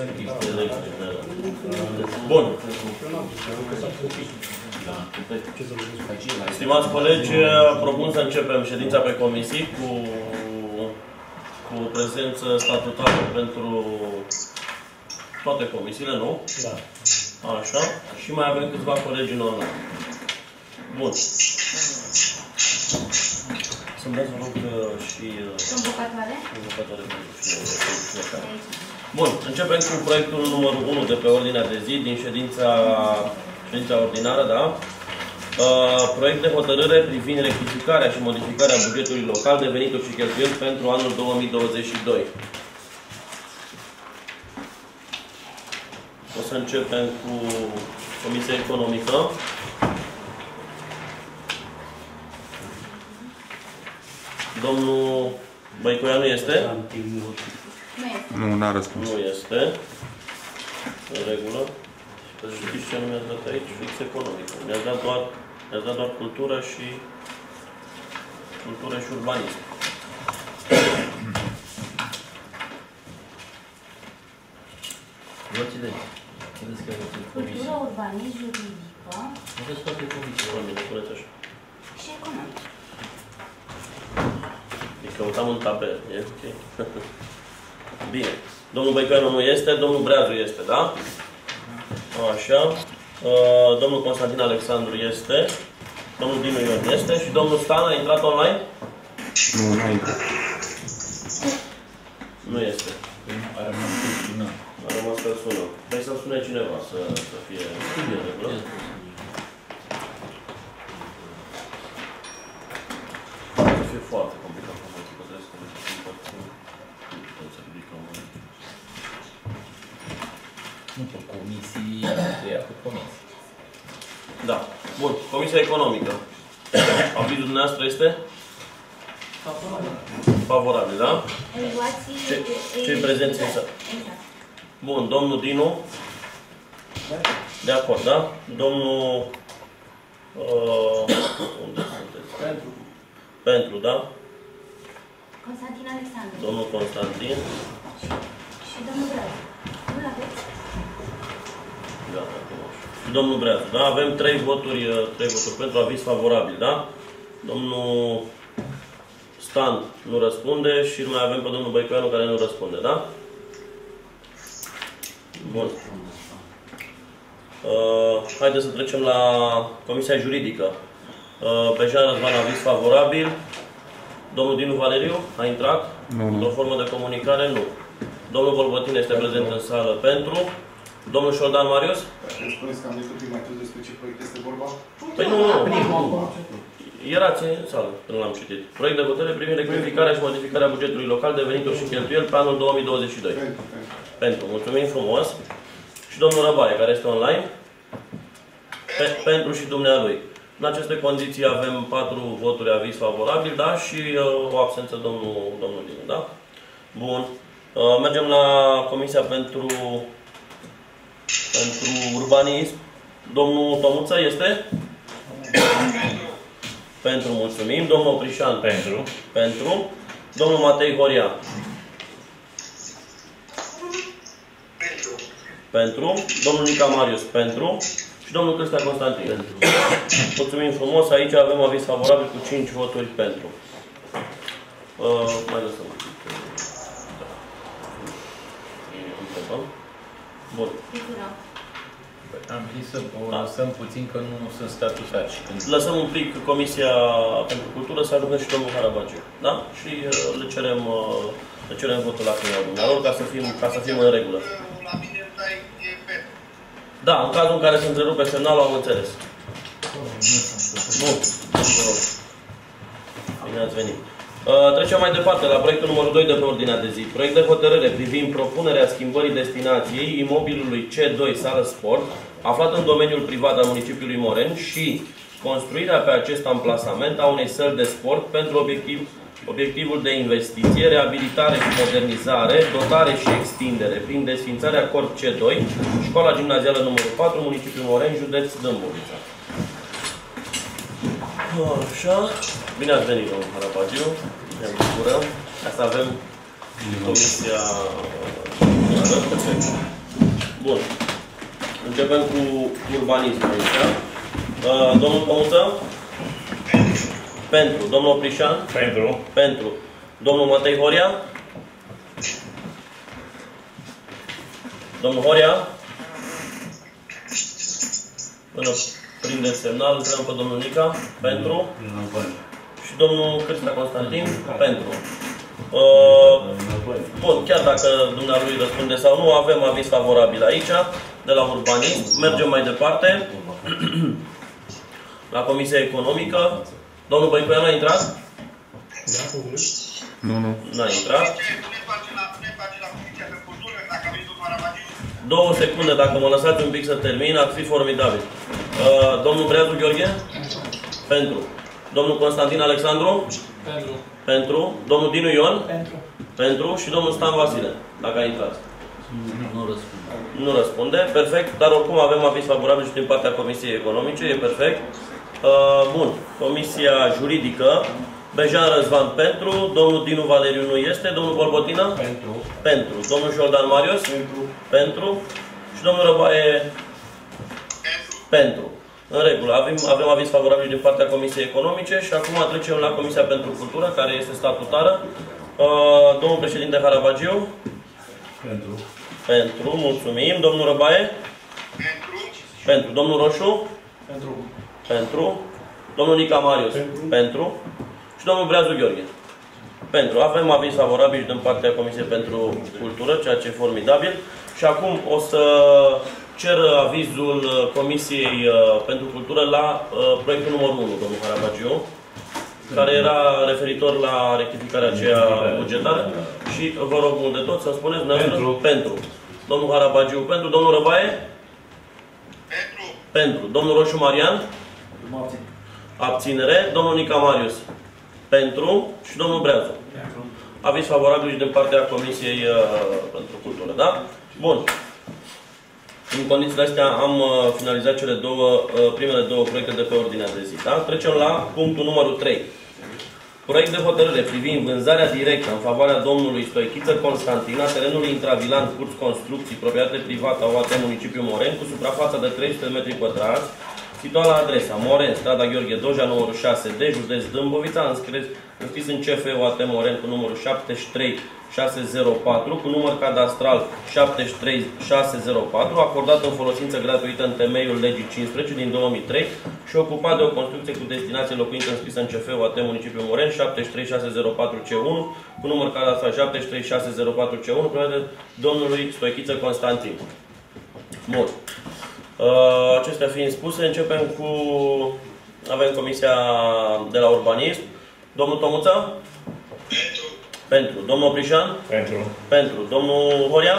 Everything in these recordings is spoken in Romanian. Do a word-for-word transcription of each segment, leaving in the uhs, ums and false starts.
Bun. Stimați colegi, propun să începem ședința pe comisii cu, cu prezență statutară pentru toate comisiile, nu? Da. Așa. Și mai avem câțiva colegi în online. Bun. Să-mi dați, vă rog, și... Convocatoare? Convocatoare pentru și... Bun. Începem cu proiectul numărul unu de pe ordinea de zi din ședința, ședința ordinară, da? Uh, proiect de hotărâre privind rectificarea și modificarea bugetului local de venituri și cheltuieli pentru anul două mii douăzeci și doi. O să începem cu Comisia Economică. Domnul Băicoia nu este? Nu, n-a răspuns. Nu este. În regulă. Știți ce nu mi-ați dat aici? Fix economică. Mi-ați dat doar, mi-ați dat doar cultură și cultură și urbanism. Vă ține. Vedeți că aveți comisii. Cultură, urbanism, juridică. Aveți toate comisii. Oameni, spuneți așa. Și economică. Îi căutam un tabel. E ok? Bine. Domnul Băicoianu nu este, domnul Breazu este, da? Așa. Uh, domnul Constantin Alexandru este. Domnul Dinu Ion este. Și domnul Stan a intrat online? Nu, nu a intrat. Nu este. A rămas cu sună. A rămas că sună. Trebuie să sune cineva să, să fie în regulă. Să fie foarte complicat. Trebuie să Nu pe comisii, ea cu comisii. Da. Bun. Comisia Economică. Avizul dumneavoastră este? Favorabil. Favorabil, da? Ce, Ce-i prezenți în sală? Exact. Bun. Domnul Dinu? De acord, da? Domnul... Uh, unde sunteți? Pentru. Pentru, da? Constantin Alexandru. Domnul Constantin. Și, și domnul Breazu. Nu-l aveți? Da, acum. Și domnul Breazu, da? Avem trei voturi, trei voturi pentru aviz favorabil, da? Domnul Stan nu răspunde și mai avem pe domnul Băicoianu care nu răspunde, da? Bun. Uh, haideți să trecem la Comisia Juridică. Uh, Bejan Răzvan, aviz favorabil. Domnul Dinu Valeriu a intrat? Nu, nu. Într-o formă de comunicare? Nu. Domnul Bolbotin este prezent în sală pentru. Domnul Șoldan Marius? Îmi spuneți că am decât mai târziu despre ce proiect este vorba? Păi nu, nu. Erați în sală, când l-am citit. Proiect de hotărâre privind rectificarea și modificarea bugetului local de venituri și cheltuieli pe anul două mii douăzeci și doi. Pentru, pentru. Pentru. Mulțumim frumos. Și domnul Răbaie, care este online. Pe, pentru și dumnealui. În aceste condiții avem patru voturi aviz favorabil, da? Și uh, o absență domnul, domnul Dinu, da? Bun. Uh, mergem la Comisia pentru, pentru Urbanism. Domnul Tomuță este? Pentru, mulțumim. Domnul Oprișan? Pentru. Pentru. Domnul Matei Horia? Pentru. Pentru. Domnul Nica Marius? Pentru. Și domnul Cristea Constantin? Pentru. Mulțumim frumos. Aici avem aviz favorabil cu cinci voturi pentru. Uh, mai lăsăm un pic. Da. Bun. Am zis să o lăsăm puțin că nu sunt statutari. Lăsăm un pic Comisia pentru Cultură să ajungă și domnul Carabagiu. Da? Și uh, le cerem, uh, le cerem votul la finalul dumnealor ca să fim, ca să fim în regulă. La mine îmi dai pe. Da, în cazul în care se întrerupe semnalul, am înțeles. Bun. Bine ați venit. Uh, trecem mai departe la proiectul numărul doi de pe ordinea de zi. Proiect de hotărâre privind propunerea schimbării destinației imobilului C doi Sală Sport, aflat în domeniul privat al municipiului Moren și construirea pe acest amplasament a unei săli de sport pentru obiectiv, obiectivul de investiție, reabilitare și modernizare, dotare și extindere prin desfințarea Corp C doi, școala gimnazială numărul patru, municipiul Moren, județ Dâmbovița. Așa. Bine ați venit, domnul Harapagiu. Ne bucurăm. Asta avem Comisia Bun. Începem cu urbanismul aici. Uh, domnul Pămuță? Pentru. Domnul Oprișan? Pentru. Pentru. Domnul Matei Horia? Domnul Horia? Până prinde semnal, întrebăm pe domnul Nica. Pentru. Și domnul Cristea Constantin? Pentru. Uh, bun, chiar dacă dumnealui răspunde sau nu, avem aviz favorabil aici, de la urbanism. Mergem mai departe. La Comisia Economică. Domnul Băicoian a intrat? Nu, nu. N-a intrat. Ne face la, ne face la Comisia de Cultură, dacă aveți domnul Arabagiu. Două secunde, dacă mă lăsați un pic să termin, ar fi formidabil. Uh, domnul Breazu Gheorghe? Pentru. Domnul Constantin Alexandru? Pentru. Pentru. Domnul Dinu Ion? Pentru. Pentru. Și domnul Stan Vasile, dacă a intrat. Nu răspunde. Nu răspunde. Perfect. Dar oricum avem aviz favorabil și din partea Comisiei Economice. E perfect. Uh, bun. Comisia Juridică. Bejan Răzvan pentru. Domnul Dinu Valeriu nu este. Domnul Bolbotina? Pentru. Pentru. Domnul Jordan Marius? Pentru. Pentru. Și domnul Răbaie? Pentru. Pentru. În regulă. Avem, avem aviz favorabil din partea Comisiei Economice și acum trecem la Comisia pentru Cultură, care este statutară. Uh, domnul președinte Harabagiu? Pentru. Pentru. Mulțumim. Domnul Răbaie? Pentru. Pentru. Domnul Roșu? Pentru. Pentru. Domnul Nica Marius? Pentru. Pentru. Și domnul Breazu Gheorghe? Pentru. Avem aviz favorabil din partea Comisiei pentru Cultură, ceea ce e formidabil. Și acum o să cer avizul Comisiei pentru Cultură la proiectul numărul unu, domnul Harabagiu, care era referitor la rectificarea aceea bugetară. Și vă rog mult de tot să spuneți Pentru. Pentru. Domnul Harabagiu pentru. Domnul Răbaie? Pentru. Pentru. Domnul Roșu Marian? Abținere. Domnul Nica Marius? Pentru. Și domnul Breazu? Pentru. Aviz favorabil și din partea Comisiei uh, pentru Cultură, da? Bun. În condițiile astea am uh, finalizat cele două, uh, primele două proiecte de pe ordinea de zi, da? Trecem la punctul numărul trei. Proiect de hotărâre privind vânzarea directă în favoarea domnului Stoichiță Constantin a terenului intravilan curs construcții, proprietate privată O A T Municipiul Moren, cu suprafața de trei sute de metri pătrați, situat la adresa Moren, strada Gheorghe Dojea, numărul șase D, județ Dâmbovița, înscris, înscris în C F O A T Moren cu numărul șaptezeci și trei șase zero patru, cu număr cadastral șaptezeci și trei șase zero patru, acordat în folosință gratuită în temeiul legii cincisprezece din două mii trei și ocupat de o construcție cu destinație locuință înscrisă în C F O A T Municipiul Moren șaptezeci și trei șase zero patru C unu, cu număr cadastral șaptezeci și trei șase zero patru C unu, proiect de domnului Stoichiță Constantin. Bun. Uh, acestea fiind spuse, începem cu... Avem Comisia de la Urbanism. Domnul Tomuța? Pentru. Pentru. Domnul Oprișan? Pentru. Pentru. Domnul Horia?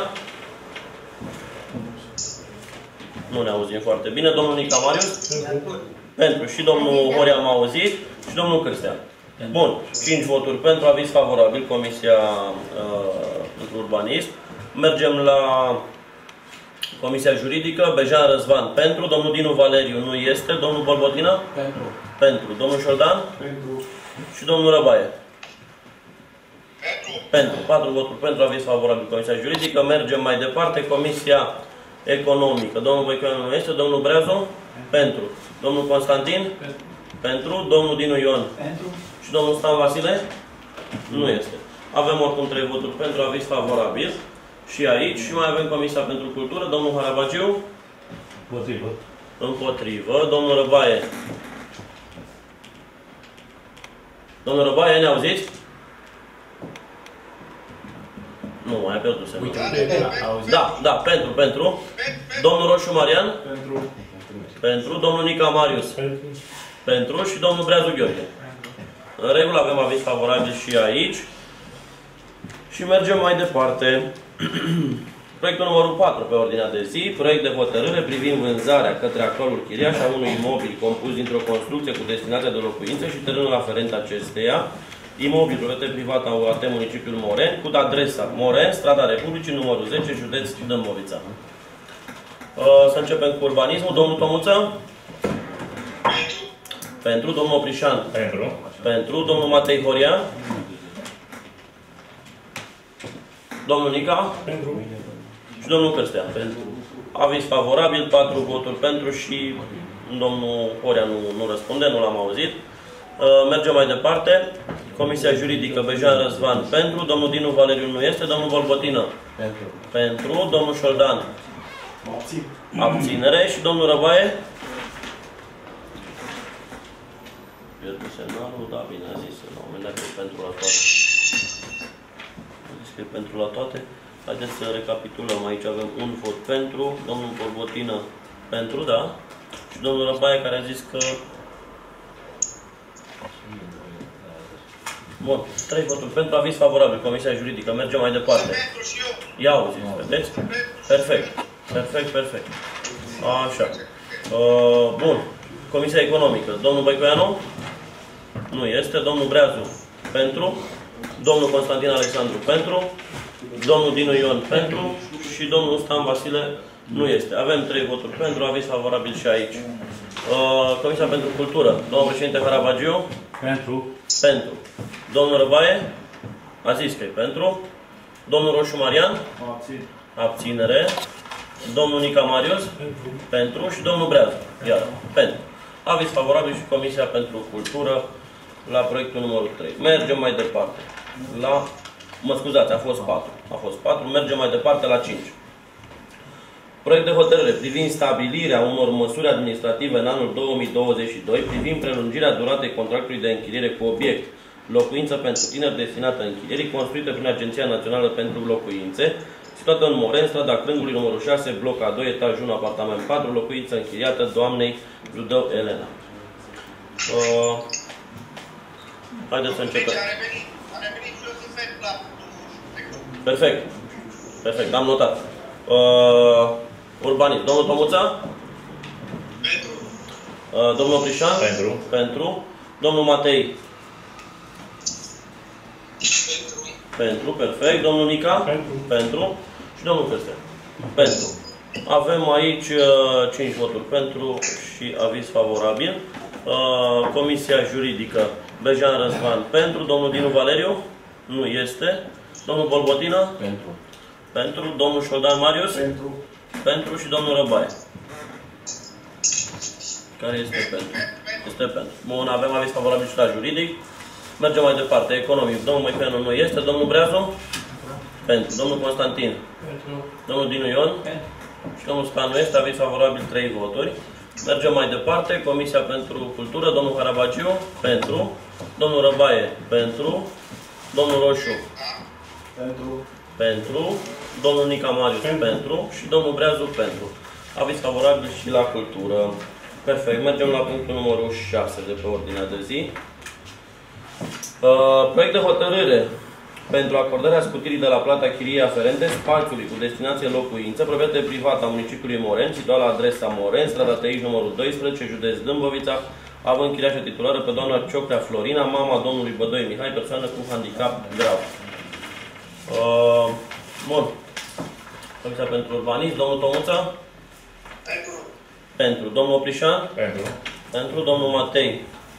Nu ne auzim foarte bine. Domnul Nica Marius? Pentru. Pentru. Și domnul Horia m-a auzit. Și domnul Cristian. Bun. cinci voturi pentru, aviz favorabil, Comisia uh, pentru Urbanism. Mergem la Comisia Juridică. Bejan Răzvan pentru. Domnul Dinu Valeriu nu este. Domnul Bolbotina? Pentru. Pentru. Domnul Șoldan? Pentru. Și domnul Răbaie? Pentru. Pentru. patru voturi pentru, aviz favorabil, Comisia Juridică. Mergem mai departe. Comisia Economică. Domnul Băicoian nu este. Domnul Breazu? Pentru. Domnul Constantin? Pentru. Pentru. Domnul Dinu Ion? Pentru. Și domnul Stan Vasile? Nu este. Avem oricum trei voturi pentru, aviz favorabil. Și aici. Și mai avem Comisia pentru Cultură. Domnul Harabagiu? Potrivă. Împotrivă. Domnul Răbaie? Domnul Răbaie, ne auziți? Nu, mai a pierdut semnul. Da, da, pentru, pentru. Domnul Roșu Marian? Pentru. Pentru. Domnul Nica Marius? Pentru. Pentru. Și domnul Breazu Gheorghe? În regulă, avem aviz favorabil și aici. Și mergem mai departe. Proiectul numărul patru pe ordinea de zi. Proiect de hotărâre privind vânzarea către actualul chiriaș a unui imobil compus dintr-o construcție cu destinația de locuință și terenul aferent acesteia. Imobil, proprietate privată a O A T Municipiul Moren, cu adresa Moren, strada Republicii, numărul zece, județ Dâmbovița. Să începem cu urbanismul. Domnul Tomuță? Pentru. Pentru. Domnul Oprișan? Pentru. Pentru. Domnul Matei Horia? Domnul Nica? Pentru. și domnul Cârstea. Pentru. Aviz favorabil, patru voturi pentru și domnul Horea nu, nu răspunde, nu l-am auzit. Mergem mai departe. Comisia Juridică, Bejan Răzvan pentru, domnul Dinu Valeriu nu este, domnul Bolbotină Pentru. pentru, domnul Șoldan abținere și domnul Răbaie pierde semnalul, da, bine a zis, la un moment dat e pentru la toate. A zis că e pentru la toate. Haideți să recapitulăm, aici avem un vot pentru, domnul Bolbotină pentru, da, și domnul Răbaie care a zis că bun, trei voturi pentru, aviz favorabil, Comisia Juridică. Mergem mai departe. Ia auziți, vedeți? Perfect. Perfect, perfect. Așa. Uh, bun. Comisia Economică. Domnul Băicoianu? Nu este. Domnul Breazu? Pentru. Domnul Constantin Alexandru? Pentru. Domnul Dinu Ion? Pentru. Și domnul Stan Vasile? Nu este. Avem trei voturi pentru, aviz favorabil și aici. Uh, Comisia pentru Cultură. Domnul președinte Harabagiu? Pentru. Pentru. Domnul Răbaie? A zis că e pentru. Domnul Roșu Marian? Abțin. Abținere. Domnul Nica Marius? Pentru. Pentru. Și domnul Breazu? Iar. Pentru. Aviz favorabil și Comisia pentru Cultură la proiectul numărul trei. Mergem mai departe. La... Mă scuzați, a fost patru. A fost patru. Mergem mai departe la cinci. Proiect de hotărâre privind stabilirea unor măsuri administrative în anul două mii douăzeci și doi privind prelungirea duratei contractului de închiriere cu obiect locuință pentru tineri destinată închirierii, construită prin Agenția Națională pentru Locuințe, situată în Moren, strada Crângului, numărul șase, bloc A doi, etaj unu, apartament patru, locuință închiriată doamnei Judău Elena. Uh, haideți să începem. Perfect. Perfect, am notat. Uh, urbanist. Domnul Tomuța? Pentru. Uh, domnul Prișan? Pentru. Pentru. Domnul Matei? Pentru. Pentru, perfect. Domnul Nica? Pentru. Pentru. Și domnul Cârstea? Pentru. Avem aici uh, cinci voturi pentru și aviz favorabil. Uh, Comisia Juridică, Bejan Răzvan pentru. Domnul Dinu Valeriu? Nu este. Domnul Bolbotină? Pentru. Pentru. Domnul Șoldan Marius? Pentru. Pentru și domnul Răbaie. Care este pentru? Este pentru. Bun, avem aviz favorabil și la juridic. Mergem mai departe. Economic. Domnul Măipeanu nu este. Domnul Breazu? Pentru. Domnul Constantin? Pentru. Domnul Dinu Ion? Pentru. Și domnul Span nu este. Aviz favorabil trei voturi. Mergem mai departe. Comisia pentru Cultură. Domnul Harabagiu? Pentru. Domnul Răbaie? Pentru. Domnul Roșu? Pentru. Pentru. Domnul Nica Marius? Pentru. Pentru. Și domnul Breazu? Pentru. Aviz favorabil și la Cultură. Perfect. Mergem la punctul numărul șase de pe ordinea de zi. Uh, proiect de hotărâre pentru acordarea scutirii de la plata chiriei aferente spațiului cu destinație locuință, proprietate privată a municipiului Moren, situat la adresa Moren, strada Tăiș, numărul doisprezece, județ Dâmbovița, având chiriașă titulară pe doamna Cioclea Florina, mama domnului Bădoi Mihai, persoană cu handicap grav. Uh, bun. Comisia pentru Urbanism, domnul Tomuța? Pentru. Pentru. Domnul Oprișan? Pentru. Pentru. Domnul Matei?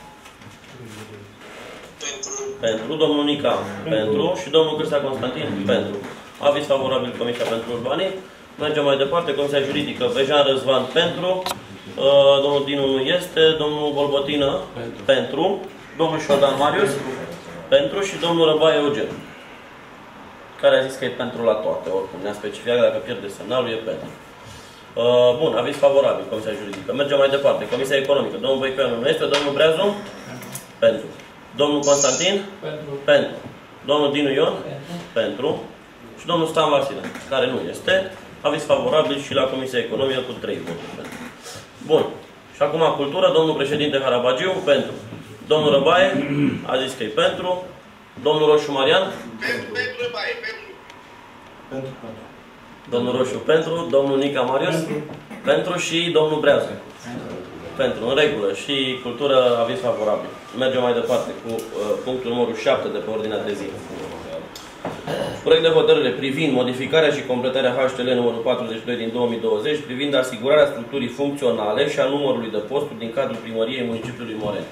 Pentru. Pentru. Domnul Nica? Pentru. Și domnul Cârstea Constantin? Pentru. Aviz favorabil Comisia pentru Urbanism. Mergem mai departe. Comisia Juridică, Bejan Răzvan pentru. Uh, domnul Dinu nu este. Domnul Bolbotină? Pentru. Pentru. Domnul Șoldan Marius? Pentru. Și domnul Răbaie Eugen, care a zis că e pentru la toate, oricum. Ne-a specificat că dacă pierde semnalul, e pentru. Uh, bun, aviz favorabil, Comisia Juridică. Mergem mai departe. Comisia Economică. Domnul Băicoianu nu este. Domnul Breazu? Pentru. Domnul Constantin? Pentru. Pentru. Domnul Dinu Ion? Pentru. Pentru. Și domnul Stan Vasile, care nu este. Aviz favorabil și la Comisia Economică cu trei voturi pentru. Bun. Și acum Cultură. Domnul președinte Harabagiu? Pentru. Domnul Răbaie? A zis că e pentru. Domnul Roșu Marian? Pentru. Pentru. Răbaie. Pentru. Pentru. Domnul Roșu pentru, domnul Nica Marius pentru, pentru și domnul Breazu pentru. Pentru, în regulă. Și Cultură, aviz favorabil. Mergem mai departe cu uh, punctul numărul șapte de pe ordinea de zi. Proiect de hotărâre privind modificarea și completarea H T L numărul patruzeci și doi din două mii douăzeci privind asigurarea structurii funcționale și a numărului de posturi din cadrul primăriei municipiului Moren.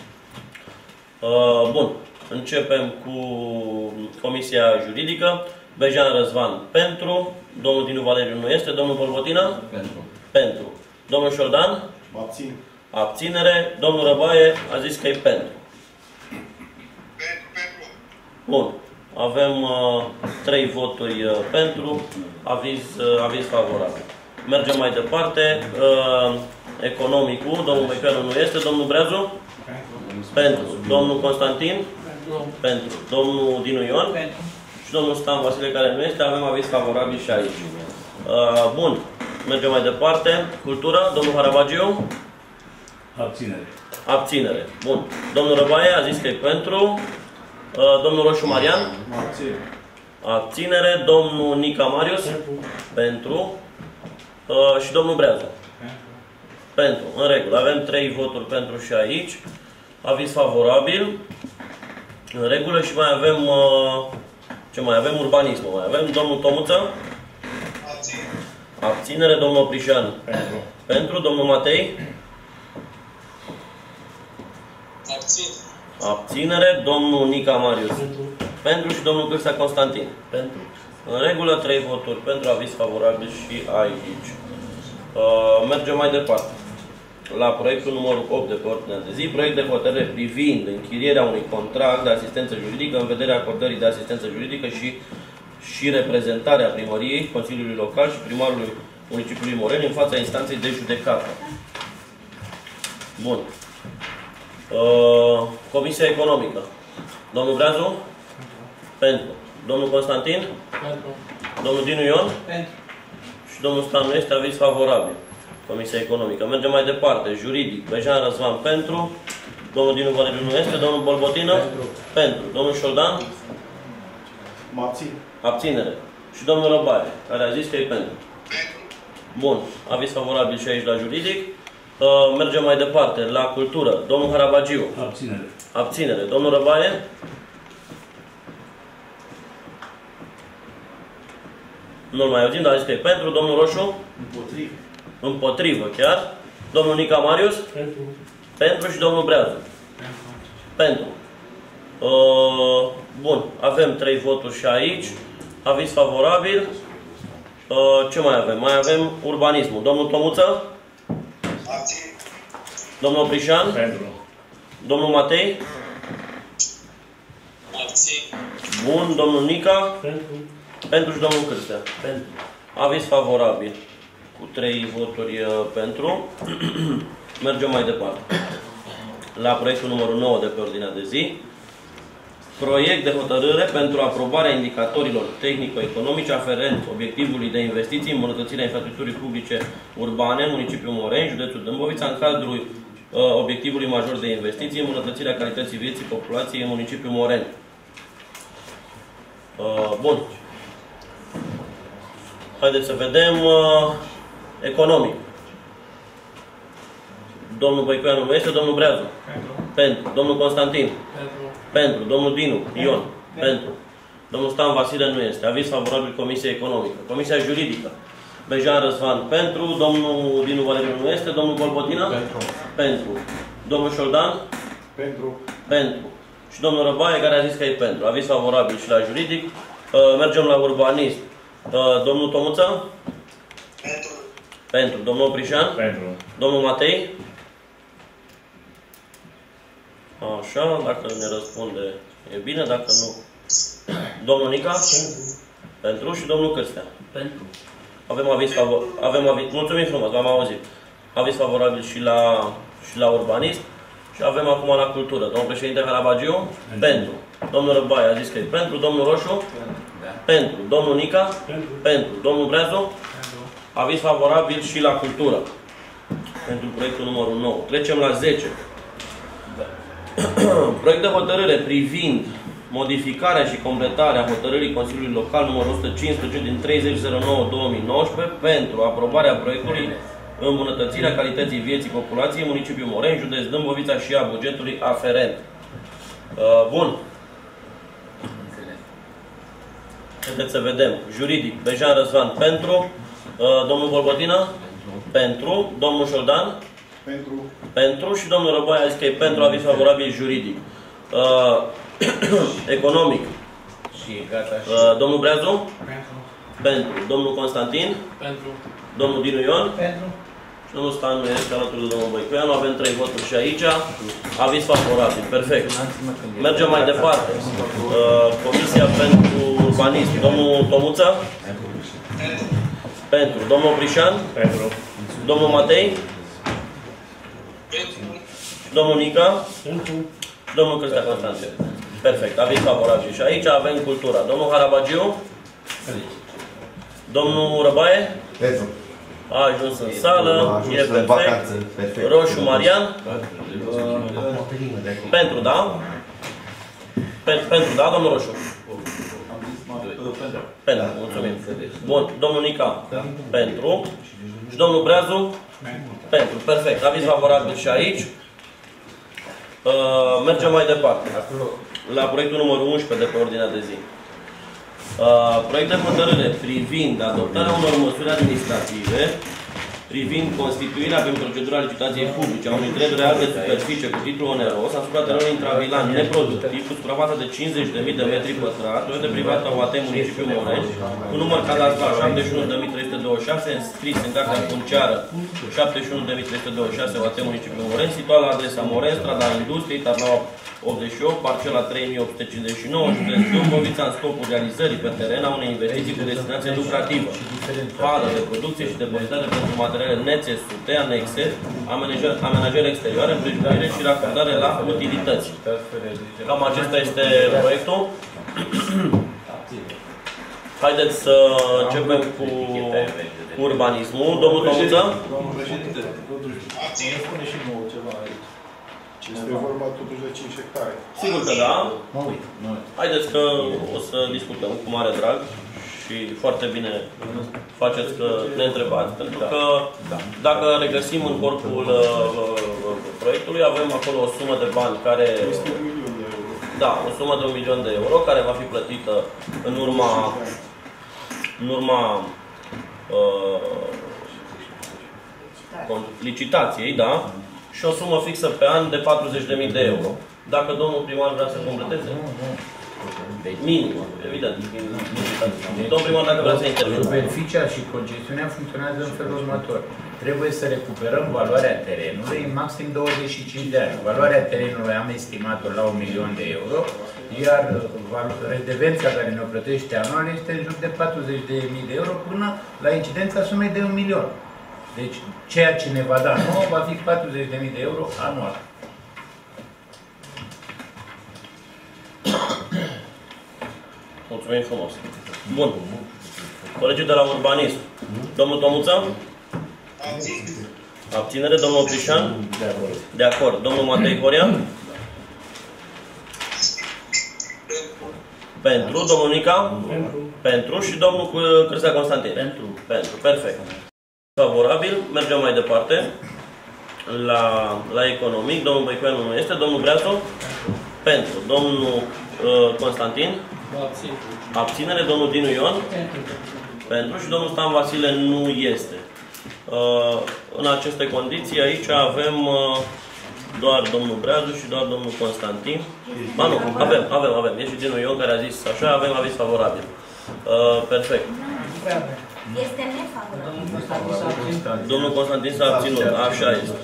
Uh, bun. Începem cu Comisia Juridică. Bejan Răzvan pentru, Domnul Dinu Valeriu nu este. Domnul Bolbotina? Pentru. Pentru. Domnul Șoldan? Mă abțin. Abținere. Domnul Răbaie a zis că e pentru. Pentru, pentru. Bun. Avem uh, trei voturi uh, pentru, aviz, uh, aviz favorabil. Mergem mai departe. Uh, economicul, domnul Băicoianu nu este. Domnul Breazu? Pentru. Domnul Constantin? Pentru. Domnul Dinu Ion? Pentru. Și domnul Stan Vasile, care nu este, avem aviz favorabil și aici. Uh, bun. Mergem mai departe. Cultură, domnul Harabagiu? Abținere. Abținere. Bun. Domnul Răbaie a zis că e pentru. Uh, domnul Roșu Marian? Mă abțin. Abținere. Domnul Nica Marius? Pentru. Uh, și domnul Breazu? Pentru. În regulă. Avem trei voturi pentru și aici. Aviz favorabil. În regulă. Și mai avem... Uh, ce mai avem? Urbanismul. Mai avem. Domnul Tomuță? Abțin. Abținere. Domnul Oprișan? Pentru. Pentru. Domnul Matei? Abțin. Abținere. Domnul Nica Marius? Pentru. Pentru. Și domnul Cârsa Constantin? Pentru. În regulă, trei voturi pentru, aviz favorabil și aici. Uh, mergem mai departe. La proiectul numărul opt de pe ordinea de zi, proiect de hotărâre privind închirierea unui contract de asistență juridică în vederea acordării de asistență juridică și, și reprezentarea primăriei, Consiliului Local și primarului municipiului Moreni în fața instanței de judecată. Bun. Uh, Comisia Economică. Domnul Breazu? Pentru. Domnul Constantin? Pentru. Domnul Dinu Ion? Pentru. Și domnul Stan nu este, aviz favorabil. Comisia Economică. Mergem mai departe. Juridic. Bejan Răzvan pentru. Domnul Dinu Valeriu nu este. Domnul Bolbotină? Pentru. Pentru. Domnul Șoldan? Mă abțin. Abținere. Și domnul Răbaie, care a zis că e pentru. Bun. Aviz favorabil și aici la juridic. Uh, mergem mai departe. La cultură. Domnul Harabagiu? Abținere. Abținere. Domnul Răbaie? Nu-l mai auzim, dar a zis că e pentru. Domnul Roșu? Împotrivă. Împotrivă chiar. Domnul Nica Marius? Pentru. Pentru și domnul Breazu? Pentru. Uh, bun. Avem trei voturi și aici. Aviz favorabil. Uh, ce mai avem? Mai avem urbanismul. Domnul Tomuță? Abțin. Domnul Oprișan? Pentru. Domnul Matei? Abțin. Bun. Domnul Nica? Pentru. Pentru și domnul Cârstea? Pentru. Aviz favorabil. Cu trei voturi uh, pentru. Mergem mai departe. La proiectul numărul nouă de pe ordinea de zi. Proiect de hotărâre pentru aprobarea indicatorilor tehnico-economice aferent obiectivului de investiții în îmbunătățirea infrastructurii publice urbane în municipiul Moreni, județul Dâmbovița, în cadrul uh, obiectivului major de investiții în îmbunătățirea calității vieții populației în municipiul Moreni. Uh, bun. Haideți să vedem uh, economic. Domnul Băicoianu nu este, domnul Breazu? Pentru. Pentru. Domnul Constantin? Pentru. Pentru. Domnul Dinu Ion? Pentru. Domnul Stan Vasile nu este. Aviz favorabil Comisia Economică. Comisia Juridică. Bejan Răzvan pentru. Domnul Dinu Valeriu nu este. Domnul Bolbotina? Pentru. Pentru. Domnul Șoldan? Pentru. Pentru. Și domnul Răbaie, care a zis că e pentru. Aviz favorabil și la juridic. Mergem la urbanism. Domnul Tomuță? Pentru. Pentru. Domnul Oprișan? Pentru. Domnul Matei? Așa, dacă ne răspunde e bine, dacă nu. Domnul Nica? Pentru. Pentru și domnul Cârstea. Pentru. Avem aviz favorabil. Avem aviz. Mulțumim frumos, v-am auzit. Aviz favorabil și la, și la urbanism. Și avem acum la cultură. Domnul președinte Harabagiu? Pentru. Domnul Răbaie a zis că e pentru. Domnul Roșu? Da. Pentru. Domnul Nica? Pentru. Pentru. Domnul Breazu? Pentru. Aviz favorabil și la cultură. Pentru proiectul numărul nouă. Trecem la zece. Proiect de hotărâre privind modificarea și completarea hotărârii Consiliului Local numărul o sută cincisprezece din treizeci zero nouă două mii nouăsprezece pentru aprobarea proiectului îmbunătățirea calității vieții populației în municipiul Moreni, județ Dâmbovița și a bugetului aferent. Uh, bun. Haideți să vedem. Juridic. Bejan Răzvan pentru. Uh, domnul Bolbotină? Pentru. Domnul Șoldan? Pentru. Pentru și domnul Răbaie a zis că e pentru, aviz favorabil juridic. Uh, economic. Și gata și... Uh, domnul Breazu? Pentru. Pentru. Domnul Constantin? Pentru. Domnul Dinu Ion? Pentru. Și domnul Stan nu este alături de domnul Băicuianu. Avem trei voturi și aici. Aviz favorabil. Perfect. Mergem mai departe. Uh, Comisia pentru Urbanism. Domnul Tomuță? Pentru. Domnul Oprișan? Pentru. Domnul Matei? Domnul Nica? Domnul Cristea Constantin. Perfect. Aviz favorabil. Și aici avem cultura. Domnul Harabagiu? Domnul Răbaie? Pentru. A ajuns în sală. ajuns E în perfect. vacanță. Perfect. Roșu Marian? Pentru, da? Pentru, pentru, da, domnul Roșu? Pentru, mulțumim. Bun, domnul Nica? Pentru. Și domnul Breazu? Pentru, perfect. Aviz favorabil și aici. Uh, mergem mai departe. La proiectul numărul unsprezece de pe ordinea de zi. Uh, proiect de hotărâre privind adoptarea unor măsuri administrative privind constituirea prin procedura licitației publice a unui drept real de superficie cu titlu oneros asupra terenului intravilan neproductiv cu suprafață de cincizeci de mii de metri pătrați, proiect privată O A T municipiul Moreș, cu număr cadastral șaptezeci și unu de mii trei sute douăzeci și șase, înscris în cartea funciară șaptezeci și unu de mii trei sute douăzeci și șase O A T municipiul Moreș, situat la adresa Moreș, strada Industriei, Tarnaua optzeci și opt, parcela trei mii opt sute cincizeci și nouă, județ Dâmbovița, în scopul realizării pe teren a unei investiții cu destinație lucrativă, hală de producție și depozitare pentru materiale nețesute, anexe, amenajări exterioare, împrejurire și racordare la utilități. Cam acesta este proiectul. Haideți să începem cu urbanismul. Domnul Tomuță? Domnul președinte, totuși, ne spune și nouă ceva aici. Este vorba totuși de cinci hectare. Sigur că da. Mă uit, mă uit. Haideți că o să discutăm cu mare drag și foarte bine faceți că ne întrebați, pentru că dacă regăsim în corpul uh, proiectului, avem acolo o sumă de bani care... Da, o sumă de un milion de euro care va fi plătită în urma, în urma uh, licitației, da? Și o sumă fixă pe an de patruzeci de mii de euro. Dacă domnul primar vrea să completeze? Minim, evident. Domnul primar, dacă vrea să intervină. Superficia și concesiunea funcționează în felul următor. Trebuie să recuperăm valoarea terenului în maxim douăzeci și cinci de ani. Valoarea terenului am estimat-o la un milion de euro, iar redevența care ne-o plătește anual este în jur de patruzeci de mii de euro până la incidența sumei de un milion. Deci, ceea ce ne va da nouă va fi patruzeci de mii de euro anual. Mulțumim frumos. Bun. Colegii de la urbanism. Domnul Tomuță? Abținere. Domnul Oprișan? De acord. De acord. Domnul Matei Horia? Pentru. Domnul Nica? Pentru. Pentru. Și domnul Cristea Constantin? Pentru. Pentru. Perfect. Favorabil. Mergem mai departe. La, la economic. Domnul Băicuianu nu este. Domnul Breazu? Pentru. Domnul uh, Constantin? Abținere. Domnul Dinu Ion? Pentru. Pentru. Și domnul Stan Vasile nu este. Uh, în aceste condiții, aici avem uh, doar domnul Breazu și doar domnul Constantin. Ba nu, avem, avem, avem. E și Dinu Ion care a zis așa, avem aviz favorabil. Uh, perfect. Este nefavorabil. Domnul Constantin s-a abținut. Așa este.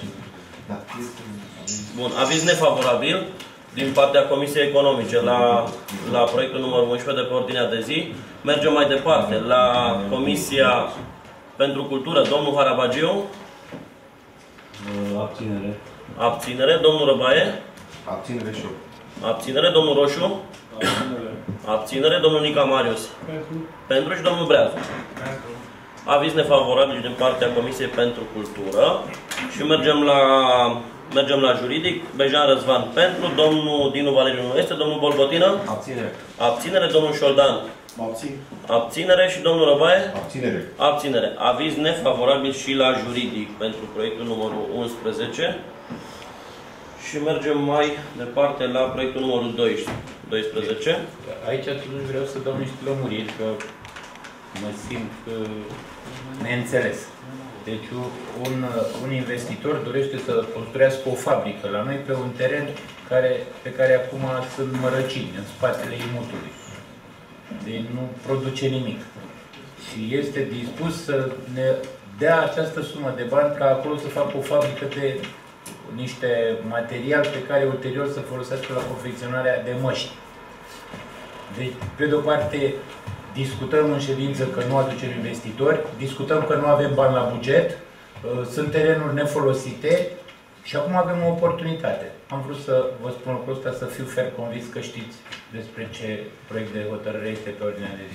Bun. Aviz nefavorabil din partea Comisiei Economice la, la proiectul numărul unsprezece de pe ordinea de zi. Mergem mai departe la Comisia pentru Cultură. Domnul Harabagiu? Abținere. Abținere. Domnul Răbaie? Abținere și eu. Abținere. Domnul Roșu? Abținere. Abținere. Domnul Nica Marius? Pentru. Pentru și domnul Breazu? Pentru. Aviz nefavorabil din partea Comisiei pentru Cultură. Și mergem la, mergem la juridic. Bejan Răzvan pentru. Domnul Dinu Valeriu nu este. Domnul Bolbotină? Abținere. Abținere. Domnul Șoldan? Mă abțin. Abținere. Și domnul Răbaie? Abținere. Abținere. Aviz nefavorabil și la juridic pentru proiectul numărul unsprezece. Și mergem mai departe la proiectul numărul doisprezece. Aici atunci vreau să dau niște lămuriri, că mă simt uh, neînțeles. Deci un, un investitor dorește să construiască o fabrică la noi pe un teren care, pe care acum sunt mărăcini, în spatele imutului. Deci nu produce nimic. și este dispus să ne dea această sumă de bani ca acolo să facă o fabrică de niște material pe care ulterior să folosească la confecționarea de măști. Deci, pe de o parte, discutăm în ședință că nu aducem investitori, discutăm că nu avem bani la buget, sunt terenuri nefolosite și acum avem o oportunitate. Am vrut să vă spun lucrul ăsta, să fiu fer convins că știți despre ce proiect de hotărâre este pe ordinea de zi.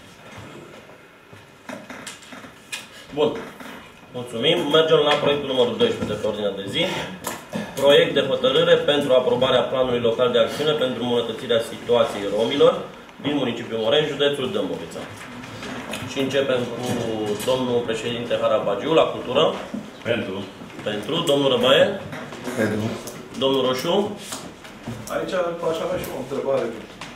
Bun. Mulțumim. Mergem la proiectul numărul doisprezece de pe ordinea de zi. Proiect de hotărâre pentru aprobarea planului local de acțiune pentru îmbunătățirea situației romilor din municipiul Moreni, județul Dâmbovița. Și începem cu domnul președinte Harabagiu, la cultură. Pentru. Pentru. Domnul Răbaie. Pentru. Domnul Roșu. Aici aș avea și o întrebare.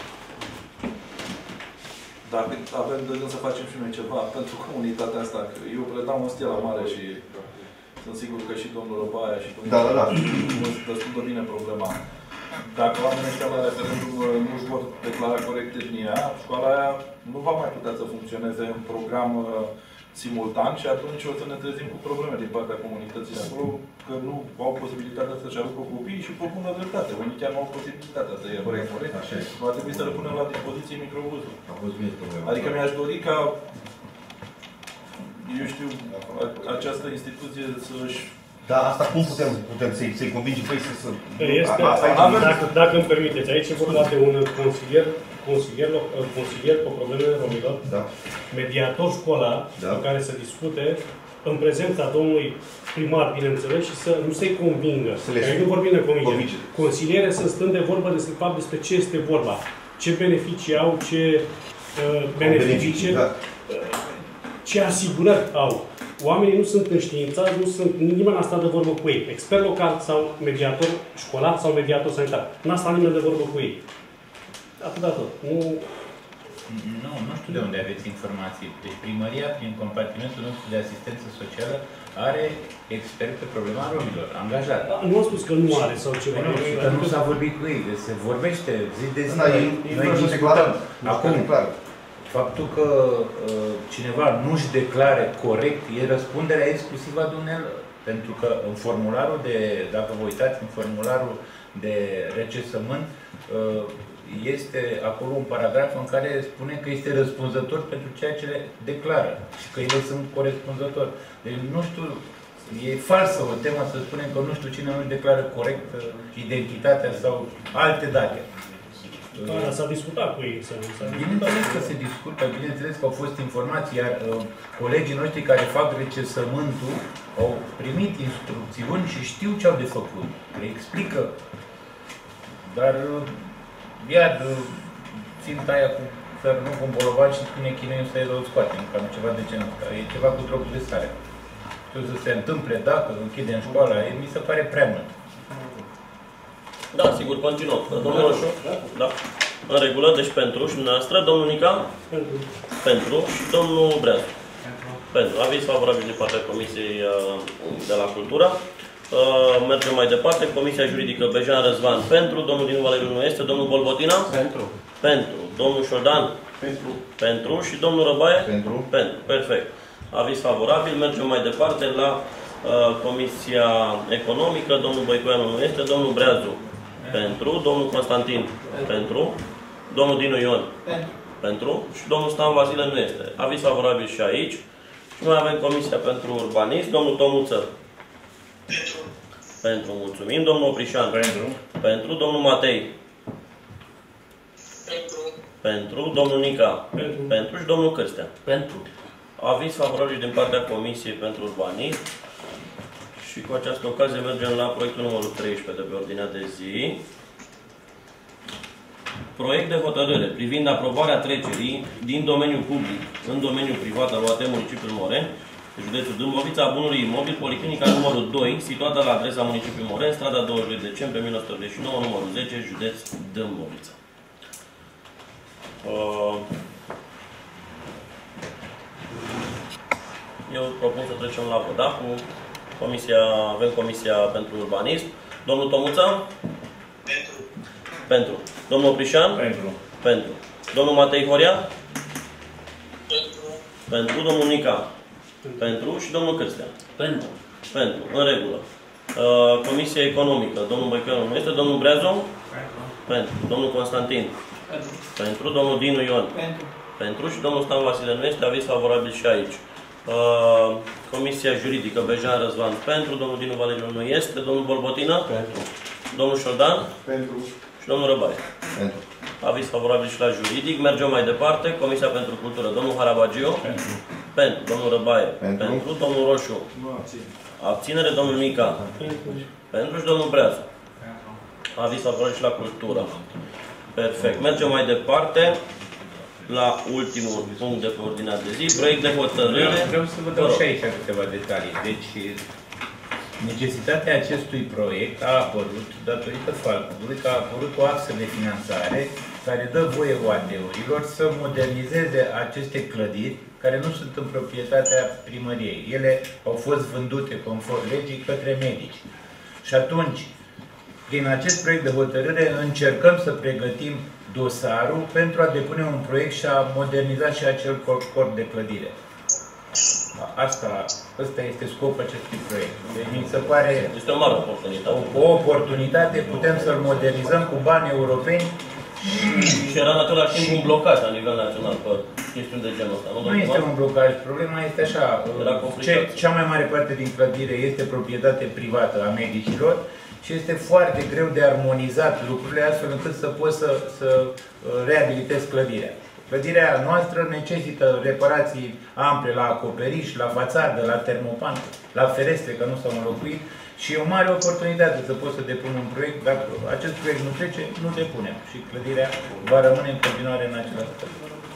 Dacă avem de gând să facem și noi ceva pentru comunitatea asta, că eu predam în Stela Mare și sunt sigur că și domnul Răbaia și domnul Da, da, da. cunosc destul de bine problema. Dacă oamenii ăștia la referendum nu își vor declara corect etnia, școala aia nu va mai putea să funcționeze în program simultan și atunci o să ne trezim cu probleme din partea comunității de acolo, că nu au posibilitatea să-și aducă copiii și pe bună dreptate. Unii chiar nu au posibilitatea să ia corect, corect. Va trebui să le punem la dispoziție microbuzul. Adică mi-aș dori ca, eu știu, această instituție să-și... Da, asta cum putem, putem să-i să convingem pe ei să... să... Este, Asta dacă, dacă îmi permiteți, aici e vorba de un consilier, consilier, consilier pe problemele romilor, da. mediator școlar, da. În care să discute în prezența domnului primar, bineînțeles, și să nu se-i convingă. Să le nu vorbim de convingere. Consiliere să stând de vorbă despre fapt despre ce este vorba. Ce beneficii au, ce uh, beneficii, beneficii ce, da. uh, ce asigurări au. Oamenii nu sunt înștiințați, nu sunt, nimeni n-a stat de vorbă cu ei. Expert local sau mediator școlar sau mediator sanitar. N-a stat nimeni de vorbă cu ei. Atât de tot. Nu... Nu, nu știu de unde aveți informații. Deci primăria, prin compartimentul nostru de asistență socială, are expert pe problema romilor, angajat. Da, nu am spus că nu are sau ceva. Nu, că nu s-a vorbit cu ei, deci se vorbește zi de zi. Da, Noi discutăm. Acum, faptul că uh, cineva nu-și declare corect e răspunderea exclusivă a dumneavoastră. Pentru că în formularul de, dacă vă uitați, în formularul de recensământ, uh, este acolo un paragraf în care spune că este răspunzător pentru ceea ce le declară și că ele sunt corespunzători. Deci nu știu, e falsă o temă să spunem că nu știu cine nu declară corect uh, identitatea sau alte date. Da, s-a discutat cu ei. Bineînțeles că se discută, bineînțeles că au fost informații, iar uh, colegii noștri care fac recensământul au primit instrucțiuni și știu ce au de făcut. Le explică. Dar, uh, iar, uh, ținta aia cu fermul cu un bolovan și spune chinuim să îl scoatem, cam ceva de genul ăsta. E ceva cu drogul de sare. Știu să se întâmple, dacă închidem școala, e, mi se pare prea mult. Da, sigur, continuăm. Domnul Roșu? Da. În regulă, deci pentru și dumneavoastră. Domnul Nica? Pentru. Pentru. Și domnul Breaz? Pentru. Pentru. Aviz favorabil din partea Comisiei de la Cultură. Mergem mai departe. Comisia Juridică Bejan Răzvan pentru. Domnul Dinu Valeriu nu este. Domnul Bolbotina? Pentru. Pentru. Domnul Șoldan? Pentru. Pentru. Și domnul Răbaie? Pentru. Pentru. Perfect. Aviz favorabil. Mergem mai departe la uh, Comisia Economică. Domnul Băicoianu nu este. Domnul Breazu? Pentru. Domnul Constantin? Pentru. Domnul Dinu Ion? Pentru. Pentru. Și domnul Stan Vasile nu este. Aviz favorabil și aici. Și mai avem Comisia pentru Urbanism. Domnul Tomuță? Pentru. Pentru. Mulțumim. Domnul Oprișan? Pentru. Pentru. Domnul Matei? Pentru. Pentru. Domnul Nica? Pentru. Pentru. Și domnul Cârstea? Pentru. Aviz favorabil din partea Comisiei pentru Urbanism. Și cu această ocazie mergem la proiectul numărul treisprezece de pe ordinea de zi. Proiect de hotărâre privind aprobarea trecerii din domeniul public în domeniul privat al O A T municipiul Moreni, județul Dâmbovița, a bunului imobil, policlinica numărul doi, situată la adresa municipiului Moreni, strada douăzeci și doi decembrie o mie nouă sute optzeci și nouă, numărul zece, județ Dâmbovița. Eu propun să trecem la vot, da? Cu comisia, avem Comisia pentru Urbanism. Domnul Tomuța? Pentru. Pentru. Domnul Prișan? Pentru. Pentru. Domnul Matei Horia? Pentru. Pentru. Domnul Nica. Pentru. Și domnul Cârstea. Pentru. Pentru. În regulă. Uh, Comisia Economică. Domnul Băicoianu nu este. Domnul Brează? Pentru. Pentru. Domnul Constantin? Pentru. Pentru. Domnul Dinu Ion? Pentru. Pentru. Și domnul Stan Vasile nu este. Aviz favorabil și aici. Uh, Comisia Juridică. Bejan Răzvan? Pentru. Domnul Dinu Valeriu nu este. Domnul Bolbotina? Pentru. Domnul Șoldan? Pentru. Și domnul Răbaie? Pentru. Aviz favorabil și la juridic. Mergem mai departe. Comisia pentru Cultură. Domnul Harabagiu? Pentru. Pentru. Domnul Răbaie? Pentru. Pentru. Domnul Roșu? Nu abține. Abținere. Domnul Mica? Pentru. Pentru. Și domnul Brează? Pentru. Aviz favorabil și la Cultură. Perfect. Mergem mai departe la ultimul punct de pe ordinea de zi. Proiect de hotărâre. Vreau să vă dau și aici câteva detalii. Deci, necesitatea acestui proiect a apărut datorită faptului că a apărut o axă de finanțare care dă voie O A T-urilor să modernizeze aceste clădiri care nu sunt în proprietatea primăriei. Ele au fost vândute conform legii către medici. Și atunci, prin acest proiect de hotărâre, încercăm să pregătim dosarul pentru a depune un proiect și a moderniza și acel corp de clădire. Asta, asta este scopul acestui proiect. Deci mi se pare este o mare oportunitate. O, o oportunitate, putem să-l modernizăm cu bani europeni. Și era în același timp un blocaj la nivel național pe chestiuni de genul ăsta. Nu, nu este un blocaj, problema este așa. Ce, cea mai mare parte din clădire este proprietate privată a medicilor și este foarte greu de armonizat lucrurile astfel încât să poți să, să reabilitezi clădirea. Clădirea noastră necesită reparații ample la acoperiș, la fațadă, la termopan, la ferestre, că nu s-au înlocuit. Și e o mare oportunitate să poți să depun un proiect. Dacă acest proiect nu trece, nu depunem. Și clădirea va rămâne în continuare în același fel.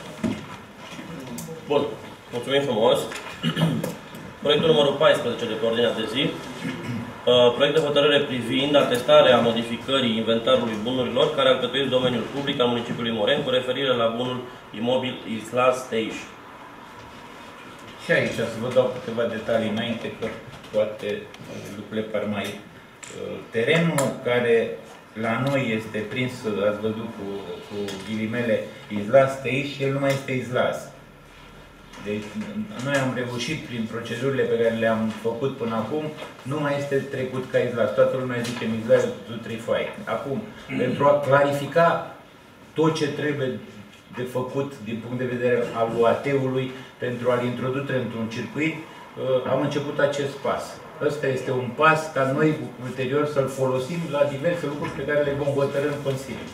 Bun. Mulțumim frumos. Proiectul numărul paisprezece de pe ordinea de zi. Proiect de hotărâre privind atestarea modificării inventarului bunurilor care alcătuiesc domeniul public al municipiului Moren cu referire la bunul imobil Islas Teiș. Și aici să vă dau câteva detalii înainte, că poate lucrurile par mai... Terenul care la noi este prins, ați văzut cu, cu ghilimele, Islas Teiș, el nu mai este Islas. Deci, noi am reușit prin procedurile pe care le-am făcut până acum, nu mai este trecut ca Islas. Toată lumea zice Islas Zutrifai. Acum, mm. pentru a clarifica tot ce trebuie de făcut din punct de vedere al U A T-ului, pentru a-l introduce într-un circuit, am început acest pas. Ăsta este un pas ca noi ulterior să-l folosim la diverse lucruri pe care le vom hotărî în Consiliu.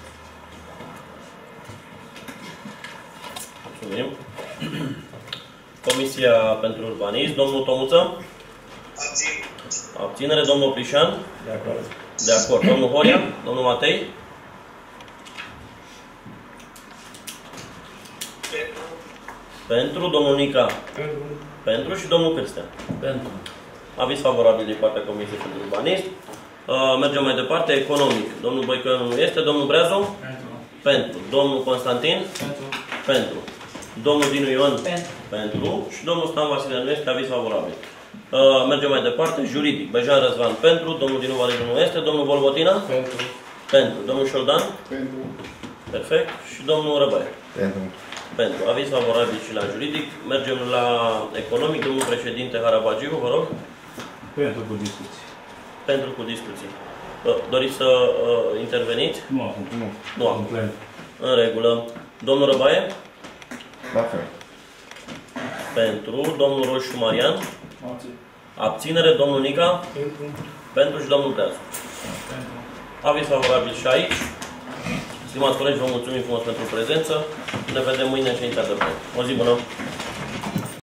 Mulțumim. Comisia pentru Urbanism, domnul Tomuță? Abțin. Abținere, domnul Plișan? De acord. De acord. Domnul Horia? Domnul Matei? Pentru. Pentru. Domnul Nica? Pentru. Pentru. Și domnul Cârstea? Pentru. Aviz favorabil din partea Comisiei pentru Urbanism. Uh, mergem mai departe. Economic. Domnul Băicoianu nu este. Domnul Brează? Pentru. Pentru. Domnul Constantin? Pentru. Pentru. Domnul Dinu Ion? Pentru. Pentru. Și domnul Stan Vasile nu este. Aviz favorabil. Uh, mergem mai departe. Juridic. Bejan Răzvan? Pentru. Domnul Dinu Valeriu nu este. Domnul Bolbotina? Pentru. Pentru. Domnul Șoldan? Pentru. Perfect. Și domnul Răbaie? Pentru. Pentru. Aviz favorabil și la juridic. Mergem la economic. Domnul președinte Harabagiu, vă rog. Pentru cu discuții. Pentru cu discuții. Doriți să uh, interveniți? Nu acum. Nu. Nu acum. În regulă. Domnul Răbaie? La fel. Pentru. Domnul Roșu Marian? Abțin. Abținere. Domnul Nica? Pentru. Pentru și domnul Brează. Pentru. Aviz favorabil și aici. Stimați colegi, vă mulțumim frumos pentru prezență. Ne vedem mâine în ședința de plen. O zi bună!